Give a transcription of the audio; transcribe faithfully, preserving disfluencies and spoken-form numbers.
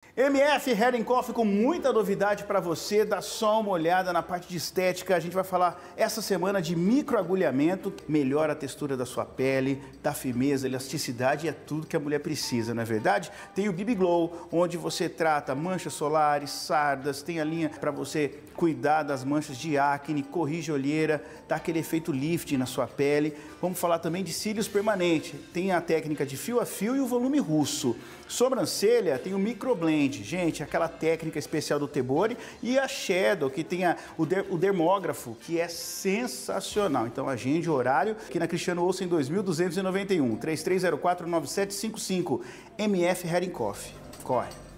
M F Hair and Coffee com muita novidade para você, dá só uma olhada na parte de estética. A gente vai falar essa semana de microagulhamento, melhora a textura da sua pele, dá firmeza, elasticidade e é tudo que a mulher precisa, não é verdade? Tem o B B Glow, onde você trata manchas solares, sardas, tem a linha para você cuidar das manchas de acne, corrige olheira, dá aquele efeito lifting na sua pele. Vamos falar também de cílios permanente, tem a técnica de fio a fio e o volume russo. Sobrancelha tem o microblend. Gente, aquela técnica especial do Tebori e a Shadow, que tem a, o, der, o dermógrafo, que é sensacional. Então agende o horário aqui na Cristiano Olsen dois mil duzentos e noventa e um, três três zero quatro nove sete cinco cinco, M F Hair and Coffee. Corre!